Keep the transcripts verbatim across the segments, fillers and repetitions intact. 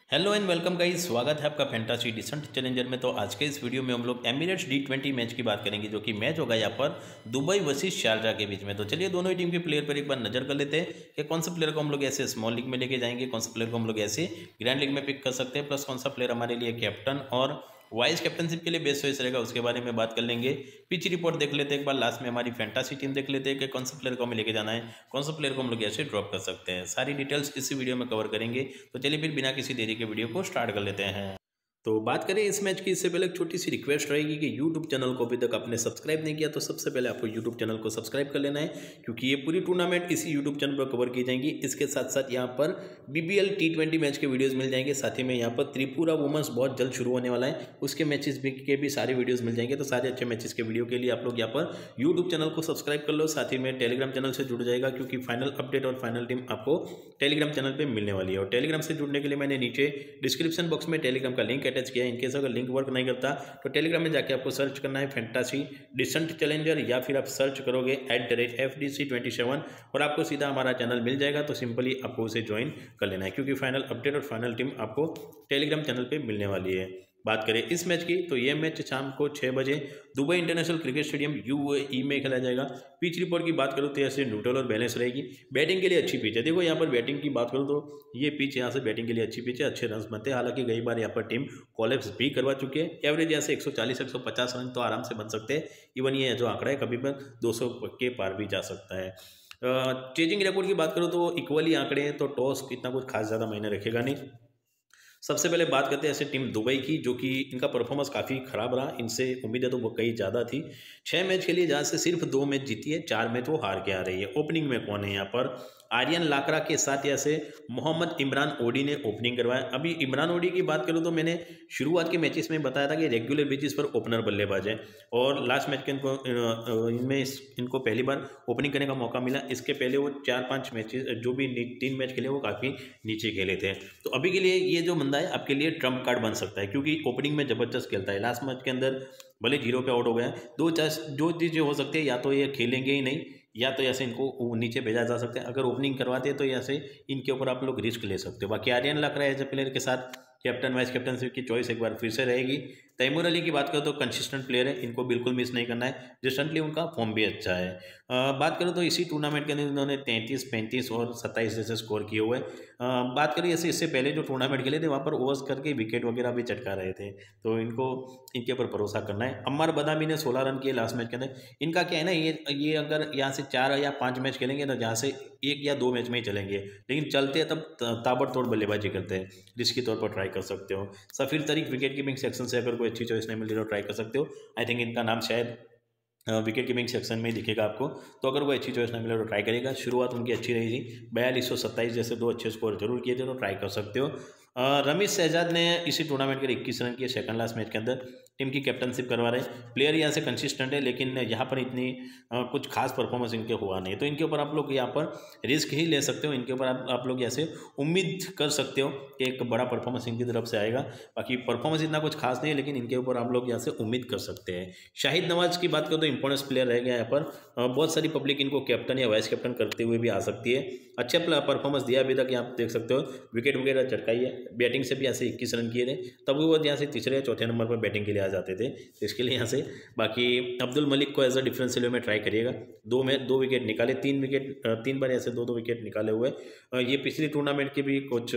Hello and welcome guys, स्वागत है आपका फैंटासी डिसेंट चैलेंजर में। तो आज के इस वीडियो में हम लोग एमिरेट्स डी ट्वेंटी मैच की बात करेंगे, जो कि मैच होगा यहाँ पर दुबई वर्सेस शारजा के बीच में। तो चलिए दोनों ही टीम के प्लेयर पर एक बार नजर कर लेते हैं कि कौन सा प्लेयर को हम लोग ऐसे स्मॉल लीग में लेके जाएंगे, कौन सा प्लेयर को हम लोग ऐसे ग्रैंड लीग में पिक कर सकते हैं, प्लस कौन सा प्लेयर हमारे लिए कैप्टन और वाइस कैप्टनशिप के लिए बेस्ट चॉइस रहेगा, उसके बारे में बात कर लेंगे। पिच रिपोर्ट देख लेते हैं एक बार, लास्ट में हमारी फैंटासी टीम देख लेते हैं कि कौन सा प्लेयर को हमें लेके जाना है, कौन सा प्लेयर को हम लोग ऐसे ड्रॉप कर सकते हैं। सारी डिटेल्स इसी वीडियो में कवर करेंगे। तो चलिए फिर बिना किसी देरी के वीडियो को स्टार्ट कर लेते हैं। तो बात करें इस मैच की, इससे पहले एक छोटी सी रिक्वेस्ट रहेगी कि यूट्यूब चैनल को अभी तक आपने सब्सक्राइब नहीं किया तो सबसे पहले आपको यूट्यूब चैनल को सब्सक्राइब कर लेना है, क्योंकि ये पूरी टूर्नामेंट इसी यूट्यूब चैनल पर कवर की जाएंगी। इसके साथ साथ यहाँ पर बीबीएल टी ट्वेंटी मैच के वीडियोज़ मिल जाएंगे, साथ ही में यहाँ पर त्रिपुरा वुमेन्स बहुत जल्द शुरू होने वाला है, उसके मैचेस भी के भी सारे वीडियोज़ मिल जाएंगे। तो सारे अच्छे मैचेस के वीडियो के लिए आप लोग यहाँ पर यूट्यूब चैनल को सब्सक्राइब कर लो, साथ ही में टेलीग्राम चैनल से जुड़ जाएगा, क्योंकि फाइनल अपडेट और फाइनल टीम आपको टेलीग्राम चैनल पर मिलने वाली है। और टेलीग्राम से जुड़ने के लिए मैंने नीचे डिस्क्रिप्शन बॉक्स में टेलीग्राम का लिंक अटैच किया है। इनकेस अगर लिंक वर्क नहीं करता तो टेलीग्राम में जाके आपको सर्च करना है फैंटासी डिसेंट चैलेंजर, या फिर आप सर्च करोगे at the rate F D C twenty seven और आपको सीधा हमारा चैनल मिल जाएगा। तो सिंपली आपको उसे ज्वाइन कर लेना है, क्योंकि फाइनल अपडेट और फाइनल टीम आपको टेलीग्राम चैनल पे मिलने वाली है। बात करें इस मैच की, तो ये मैच शाम को छः बजे Dubai international cricket stadium UAE में खेला जाएगा। पिच रिपोर्ट की बात करूँ तो ऐसे न्यूट्रल और बैलेंस रहेगी। बैटिंग के लिए अच्छी पिच है। देखो यहाँ पर बैटिंग की बात करूँ तो ये पिच यहाँ से बैटिंग के लिए अच्छी पिच है, अच्छे रन बनते हैं। हालांकि कई बार यहाँ पर टीम कॉलेप्स भी करवा चुकी है। एवरेज यहाँ से एक सौ चालीस एक सौ पचास रन तो आराम से बन सकते हैं। इवन ये जो आंकड़ा है कभी भी दो सौ के पार भी जा सकता है। चेजिंग रिकॉर्ड की बात करूँ तो इक्वली आंकड़े हैं, तो टॉस इतना कुछ खास ज़्यादा मायने रखेगा नहीं। सबसे पहले बात करते हैं ऐसे टीम दुबई की, जो कि इनका परफॉर्मेंस काफ़ी खराब रहा। इनसे उम्मीदें तो वो कई ज़्यादा थी। छः मैच खेली जहाँ से सिर्फ दो मैच जीती है, चार मैच वो हार के आ रही है। ओपनिंग में कौन है यहाँ पर? आर्यन लाकरा के साथ यहाँ से मोहम्मद इमरान ओडी ने ओपनिंग करवाया। अभी इमरान ओडी की बात करूँ तो मैंने शुरुआत के मैचेस में बताया था कि रेगुलर बेसिस पर ओपनर बल्लेबाज है, और लास्ट मैच के इनको इनमें इनको पहली बार ओपनिंग करने का मौका मिला। इसके पहले वो चार पाँच मैचेस जो भी तीन मैच खेले वो काफ़ी नीचे खेले थे। तो अभी के लिए ये जो बंदा है आपके लिए ट्रम्प कार्ड बन सकता है, क्योंकि ओपनिंग में जबरदस्त खेलता है। लास्ट मैच के अंदर भले जीरो पे आउट हो गया, दो चार जो चीज़ें हो सकती है, या तो ये खेलेंगे ही नहीं, या तो ऐसे इनको नीचे भेजा जा सकता है। अगर ओपनिंग करवाते हैं तो ऐसे इनके ऊपर आप लोग रिस्क ले सकते हो। बाकी Aryan Lakra as a player के साथ कैप्टन वाइस कैप्टनशिप की चॉइस एक बार फिर से रहेगी। तैमूर अली की बात करो तो कंसिस्टेंट प्लेयर है, इनको बिल्कुल मिस नहीं करना है। रिसेंटली उनका फॉर्म भी अच्छा है। आ, बात करो तो इसी टूर्नामेंट के अंदर इन्होंने तैंतीस पैंतीस और सत्ताईस जैसे स्कोर किए हुए। बात करिए ऐसे इससे पहले जो टूर्नामेंट खेले थे वहाँ पर ओवर्स करके विकेट वगैरह भी चटका रहे थे, तो इनको इनके ऊपर भरोसा करना है। अम्मार बदामी ने सोलह रन किए लास्ट मैच के अंदर। इनका क्या है ना, ये ये अगर यहाँ से चार या पाँच मैच खेलेंगे तो जहाँ से एक या दो मैच में ही चलेंगे, लेकिन चलते हैं तब ताबड़तोड़ बल्लेबाजी करते हैं। रिस्क के तौर पर ट्राई कर सकते हो। सफीर तरीक विकेट कीपिंग सेक्शन से अगर कोई अच्छी चॉइस नहीं मिलती तो ट्राई कर सकते हो। आई थिंक इनका नाम शायद विकेट कीपिंग सेक्शन में ही दिखेगा आपको, तो अगर वो अच्छी चॉइस नहीं मिले तो ट्राई करेगा। शुरुआत उनकी अच्छी रही थी, बयालीस सौ सत्ताईस जैसे दो अच्छे स्कोर जरूर किए थे, तो ट्राई कर सकते हो। रमीज शहजाद ने इसी टूर्नामेंट के लिए इक्कीस रन किए सेकंड लास्ट मैच के अंदर। टीम की कैप्टनशिप करवा रहे। प्लेयर यहाँ से कंसिस्टेंट है, लेकिन यहाँ पर इतनी आ, कुछ खास परफॉर्मेंस इनके हुआ नहीं, तो इनके ऊपर आप लोग यहाँ पर रिस्क ही ले सकते हो। इनके ऊपर आप, आप लोग ऐसे उम्मीद कर सकते हो कि एक बड़ा परफॉर्मेंस इनकी तरफ से आएगा। बाकी परफॉर्मेंस इतना कुछ खास नहीं है, लेकिन इनके ऊपर आप लोग यहाँ से उम्मीद कर सकते हैं। शाहिद नवाज की बात करो तो इंपॉर्टेंस प्लेयर रह गया यहाँ पर। बहुत सारी पब्लिक इनको कैप्टन या वाइस कैप्टन करते हुए भी आ सकती है। अच्छा परफॉर्मेंस दिया अभी तक, यहाँ देख सकते हो विकेट वगैरह चटकाई है। बैटिंग से भी ऐसे इक्कीस रन किए थे, तब वो यहाँ से तीसरे या चौथे नंबर पर बैटिंग के लिए आ जाते थे, तो इसके लिए यहाँ से। बाकी अब्दुल मलिक को एज अ डिफरेंशियल में ट्राई करिएगा। दो में दो विकेट निकाले, तीन विकेट तीन बार ऐसे दो दो विकेट निकाले हुए। ये पिछली टूर्नामेंट के भी कुछ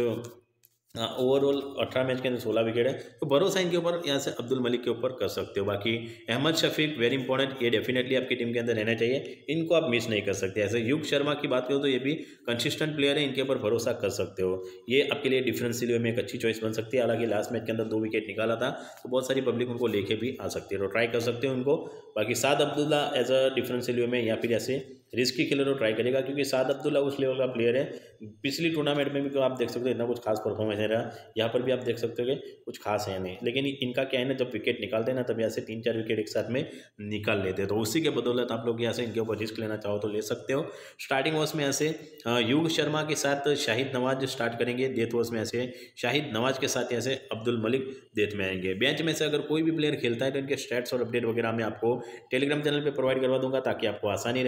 ओवरऑल अठारह मैच के अंदर सोलह विकेट है, तो भरोसा इनके ऊपर यहाँ से अब्दुल मलिक के ऊपर कर सकते हो। बाकी अहमद शफीक वेरी इंपॉर्टेंट, ये डेफिनेटली आपकी टीम के अंदर रहना चाहिए, इनको आप मिस नहीं कर सकते। ऐसे युग शर्मा की बात करो तो ये भी कंसिस्टेंट प्लेयर है, इनके ऊपर भरोसा कर सकते हो। ये आपके लिए डिफरेंशियल में एक अच्छी चॉइस बन सकती है। हालांकि लास्ट मैच के अंदर दो विकेट निकाला था, तो बहुत सारी पब्लिक उनको लेके भी आ सकती है, तो ट्राई कर सकते हो उनको। बाकी Saad Abdullah as a differential में या फिर ऐसे रिस्की खेलर ट्राई करेगा, क्योंकि साद अब्दुल्ला उस लेवल का प्लेयर है। पिछली टूर्नामेंट में भी तो आप देख सकते हो इतना कुछ खास परफॉर्मेंस है रहा, यहाँ पर भी आप देख सकते हो कि कुछ खास है नहीं। लेकिन इनका क्या है ना, जब विकेट निकालते हैं ना तब यहाँ से तीन चार विकेट एक साथ में निकाल लेते हैं, तो उसी के बदौलत आप लोग यहाँ से इनके ऊपर रिस्क लेना चाहो तो ले सकते हो। स्टार्टिंग ओवर्स में ऐसे युग शर्मा के साथ शाहिद नवाज स्टार्ट करेंगे, डेथ ओवर्स में ऐसे शाहिद नवाज के साथ ऐसे अब्दुल मलिक डेथ में आएंगे। बेंच में से अगर कोई भी प्लेयर खेलता है तो इनके स्टैट्स और अपडेट वगैरह मैं आपको टेलीग्राम चैनल पर प्रोवाइड करवा दूंगा, ताकि आपको आसानी रहेगी चेंजेस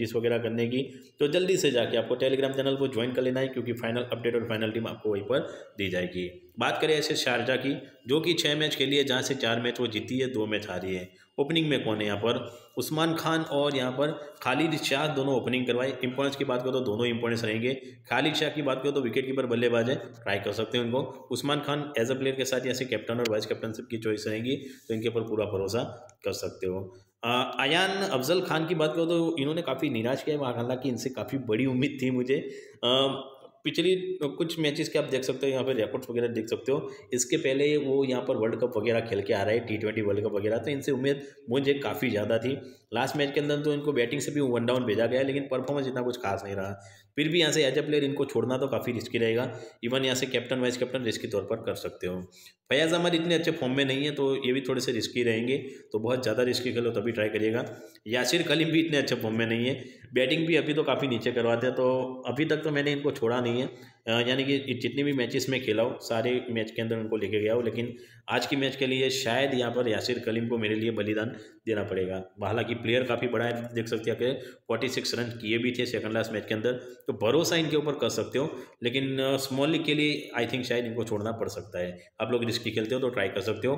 चेंजेस वगैरह करने की, तो जल्दी से जाके आपको टेलीग्राम चैनल को ज्वाइन कर लेना है, क्योंकि फाइनल अपडेट और फाइनल टीम आपको वहीं पर दी जाएगी। बात करें ऐसे शारजा की, जो कि छः मैच खेली है, जहाँ से चार मैच वो जीती है, दो मैच हारी है। ओपनिंग में कौन है यहाँ पर? उस्मान खान और यहाँ पर खालिद शाह दोनों ओपनिंग करवाए। इंपॉर्टेंस की बात करो तो दोनों इंपॉर्टेंस रहेंगे। खालिद शाह की बात करो तो विकेट कीपर बल्लेबाज है, ट्राई कर सकते हैं उनको। Usman Khan as a player के साथ ऐसे कैप्टन और वाइस कैप्टनशिप की चॉइस रहेगी, तो इनके ऊपर पूरा भरोसा कर सकते हो। अयान अफजल खान की बात करो तो इन्होंने काफ़ी निराश किया है, हालांकि इनसे काफ़ी बड़ी उम्मीद थी मुझे। आ, पिछली कुछ मैचेस के आप देख सकते हो, यहाँ पर रिकॉर्ड्स वगैरह देख सकते हो। इसके पहले वो यहाँ पर वर्ल्ड कप वगैरह खेल के आ रहा है, टी ट्वेंटी वर्ल्ड कप वगैरह, तो इनसे उम्मीद मुझे काफ़ी ज़्यादा थी। लास्ट मैच के अंदर तो इनको बैटिंग से भी वन डाउन भेजा गया, लेकिन परफॉर्मेंस इतना कुछ खास नहीं रहा। फिर भी यहाँ से एज ए प्लेयर इनको छोड़ना तो काफ़ी रिस्की रहेगा। इवन यहाँ से कैप्टन वाइस कैप्टन रिस्की तौर पर कर सकते हो। फैयाज अहमद इतने अच्छे फॉर्म में नहीं है, तो ये भी थोड़े से रिस्की रहेंगे, तो बहुत ज़्यादा रिस्की खेलो तभी ट्राई करिएगा। यासिर कलीम भी इतने अच्छे फॉर्म में नहीं है, बैटिंग भी अभी तो काफ़ी नीचे करवाते हैं, तो अभी तक तो मैंने इनको छोड़ा नहीं है। यानी कि जितने भी मैचेस में खेला हो सारे मैच के अंदर उनको लेके गया हो, लेकिन आज की मैच के लिए शायद यहाँ पर यासिर कलीम को मेरे लिए बलिदान देना पड़ेगा। हालांकि प्लेयर काफ़ी बड़ा है, देख सकते हैं कि छियालीस रन किए भी थे सेकंड लास्ट मैच के अंदर, तो भरोसा इनके ऊपर कर सकते हो। लेकिन स्मॉल लीग के लिए आई थिंक शायद इनको छोड़ना पड़ सकता है। आप लोग रिस्की खेलते हो तो ट्राई कर सकते हो।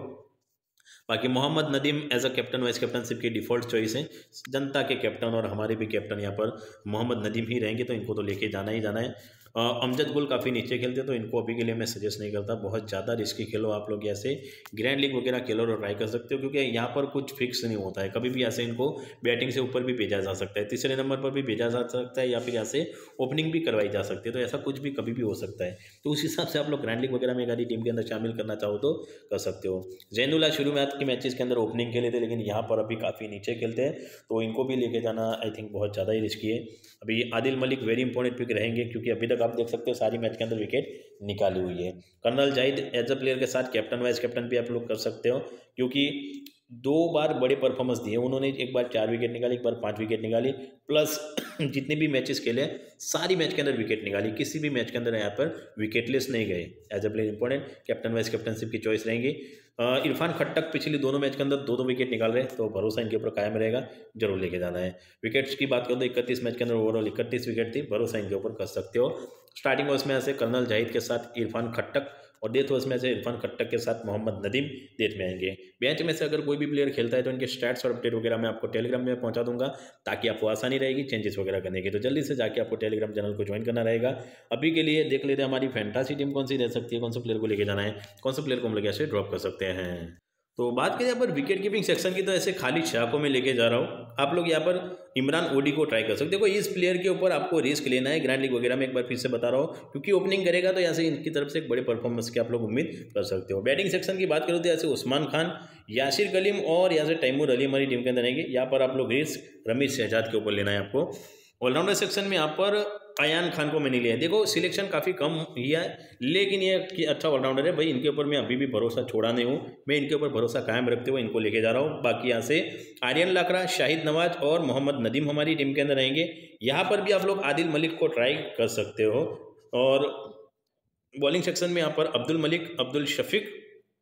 बाकी Mohammad Nadeem as a captain vice captainship की डिफॉल्ट चॉइस है। जनता के कैप्टन और हमारे भी कैप्टन यहाँ पर मोहम्मद नदीम ही रहेंगे, तो इनको तो लेके जाना ही जाना है। अमजद गुल काफ़ी नीचे खेलते, तो इनको अभी के लिए मैं सजेस्ट नहीं करता। बहुत ज़्यादा रिस्की खेलो आप लोग, ऐसे ग्रैंड लीग वगैरह खेलो और ट्राई कर सकते हो, क्योंकि यहाँ पर कुछ फिक्स नहीं होता है। कभी भी ऐसे इनको बैटिंग से ऊपर भी भेजा जा सकता है, तीसरे नंबर पर भी भेजा जा सकता है, या फिर यहाँ से ओपनिंग भी करवाई जा सकती है। तो ऐसा कुछ भी कभी भी हो सकता है, तो उस हिसाब से आप लोग ग्रैंड लीग वगैरह में एक आधी टीम के अंदर शामिल करना चाहो तो कर सकते हो। जैनुल्लाह शुरू में के मैचेस के अंदर ओपनिंग खेले थे, लेकिन यहाँ पर अभी काफ़ी नीचे खेलते हैं, तो इनको भी लेके जाना आई थिंक बहुत ज़्यादा ही रिस्की है। अभी Adil Malik very important pick रहेंगे, क्योंकि अभी तक आप देख सकते हो सारी मैच के अंदर विकेट निकाली हुई है। Colonel Zahid as a player के साथ कैप्टन वाइस कैप्टन भी आप लोग कर सकते हो, क्योंकि दो बार बड़े परफॉर्मेंस दिए उन्होंने। एक बार चार विकेट निकाली, एक बार पाँच विकेट निकाली, प्लस जितने भी मैचेस खेले सारी मैच के अंदर विकेट निकाली, किसी भी मैच के अंदर यहाँ पर विकेटलेस नहीं गए। As a player important captain vice captainship की चॉइस रहेंगी। इरफान खट्टक पिछले दोनों मैच के अंदर दो दो विकेट निकाल रहे हैं, तो भरोसा इनके ऊपर कायम रहेगा, जरूर लेके जाना है। विकेट्स की बात करो तो इकतीस मैच के अंदर ओवरऑल इकतीस विकेट थी, भरोसा इनके ऊपर कर सकते हो। स्टार्टिंग ओवर्स में ऐसे कर्नल जाहिद के साथ इरफान खट्टक, और डेथ ओवर्स में से इरफान खट्टक के साथ मोहम्मद नदीम डेथ में आएंगे। बेंच में से अगर कोई भी प्लेयर खेलता है तो इनके स्टैट्स और अपडेट वगैरह मैं आपको टेलीग्राम में पहुंचा दूंगा, ताकि आपको आसानी रहेगी चेंजेस वगैरह करने की। तो जल्दी से जाके आपको टेलीग्राम चैनल को ज्वाइन करना रहेगा। अभी के लिए देख लेते हैं हमारी फैंटासी टीम कौन सी रह सकती है, कौन से प्लेयर को लेके जाना है, कौन से प्लेयर को हम लोग ऐसे ड्रॉप कर सकते हैं। तो बात करें यहाँ पर विकेट कीपिंग सेक्शन की, तो ऐसे खालिद शाह को मैं लेके जा रहा हूँ। आप लोग यहाँ पर इमरान ओडी को ट्राई कर सकते हो। देखो इस प्लेयर के ऊपर आपको रिस्क लेना है ग्रैंड लीग वगैरह में, एक बार फिर से बता रहा हूँ, क्योंकि ओपनिंग करेगा तो यहाँ से इनकी तरफ से एक बड़े परफॉर्मेंस की आप लोग उम्मीद कर सकते हो। बैटिंग सेक्शन की बात करो तो ऐसे उस्मान खान, यासिर कलीम और यहाँ से तैमूर अली हमारी टीम के अंदर रहेंगे। यहाँ पर आप लोग रिस्क रमीज शहजाद के ऊपर लेना है आपको। ऑलराउंडर सेक्शन में यहाँ पर अयान खान को मैंने लिया है। देखो सिलेक्शन काफ़ी कम किया है, लेकिन ये कि अच्छा ऑलराउंडर है भाई, इनके ऊपर मैं अभी भी भरोसा छोड़ा नहीं हूँ, मैं इनके ऊपर भरोसा कायम रखते हुए इनको लेके जा रहा हूँ। बाकी यहाँ से आर्यन लाकरा, शाहिद नवाज और मोहम्मद नदीम हमारी टीम के अंदर रहेंगे। यहाँ पर भी आप लोग आदिल मलिक को ट्राई कर सकते हो। और बॉलिंग सेक्शन में यहाँ पर अब्दुल मलिक, अब्दुल शफीक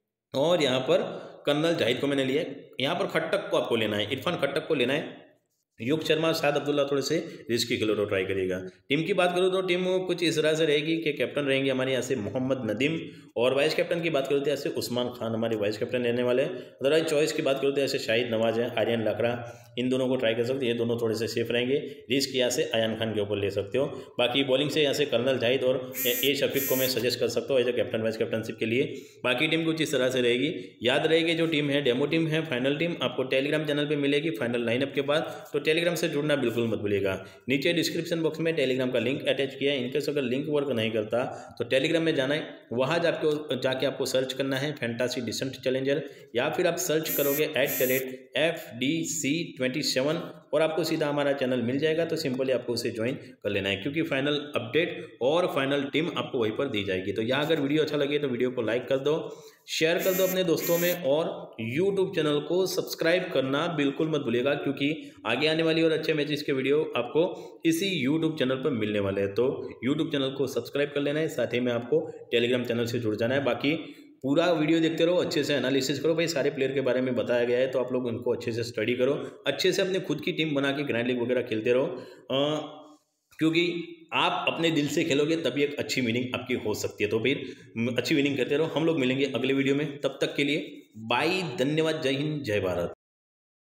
और यहाँ पर कर्नल जाहिद को मैंने लिया है। यहाँ पर खट्टक को आपको लेना है, इरफान खट्टक को लेना है। युग शर्मा, शायद अब्दुल्ला थोड़े से रिस्की खेलो तो ट्राई करिएगा। टीम की बात करूँ तो टीम कुछ इस तरह से रहेगी कि कैप्टन रहेंगे हमारे यहाँ से मोहम्मद नदीम, और वाइस कैप्टन की बात करूँ तो ऐसे उस्मान खान हमारे वाइस कैप्टन रहने वाले हैं। अदरवाइज चॉइस की बात करूँ तो ऐसे शाहिद नवाज है, आर्यन लाकरा, इन दोनों को ट्राई कर सकते हो। ये दोनों थोड़े से सेफ रहेंगे। रिस्क यहाँ से अयान खान के ऊपर ले सकते हो। बाकी बॉलिंग से यहाँ से कर्नल जाहिद और ए शफीक को मैं सजेस्ट कर सकता हूँ as a captain vice captainship के लिए। बाकी टीम कुछ इस तरह से रहेगी। याद रहेगी जो टीम है डेमो टीम है, फाइनल टीम आपको टेलीग्राम चैनल पर मिलेगी फाइनल लाइनअप के बाद, तो टेलीग्राम से जुड़ना बिल्कुल मत भूलिएगा। नीचे डिस्क्रिप्शन बॉक्स में टेलीग्राम का लिंक अटैच किया है। इनकेस अगर लिंक वर्क नहीं करता तो टेलीग्राम में जाना है, वहाँ जाके जाके आपको सर्च करना है फैंटासी डिसेंट चैलेंजर, या फिर आप सर्च करोगे at the rate F D C twenty seven और आपको सीधा हमारा चैनल मिल जाएगा। तो सिंपली आपको उसे ज्वाइन कर लेना है, क्योंकि फाइनल अपडेट और फाइनल टीम आपको वहीं पर दी जाएगी। तो यहाँ अगर वीडियो अच्छा लगे तो वीडियो को लाइक कर दो, शेयर कर दो अपने दोस्तों में, और यूट्यूब चैनल को सब्सक्राइब करना बिल्कुल मत भूलिएगा, क्योंकि आगे आने वाली और अच्छे मैचेस के वीडियो आपको इसी यूट्यूब चैनल पर मिलने वाले हैं। तो यूट्यूब चैनल को सब्सक्राइब कर लेना है, साथ ही में आपको टेलीग्राम चैनल से जुड़ जाना है। बाकी पूरा वीडियो देखते रहो, अच्छे से एनालिसिस करो भाई, सारे प्लेयर के बारे में बताया गया है, तो आप लोग उनको अच्छे से स्टडी करो, अच्छे से अपने खुद की टीम बना के ग्रैंड लीग वगैरह खेलते रहो, क्योंकि आप अपने दिल से खेलोगे तभी एक अच्छी विनिंग आपकी हो सकती है। तो फिर अच्छी विनिंग करते रहो। हम लोग मिलेंगे अगले वीडियो में, तब तक के लिए बाय, धन्यवाद, जय हिंद, जय भारत।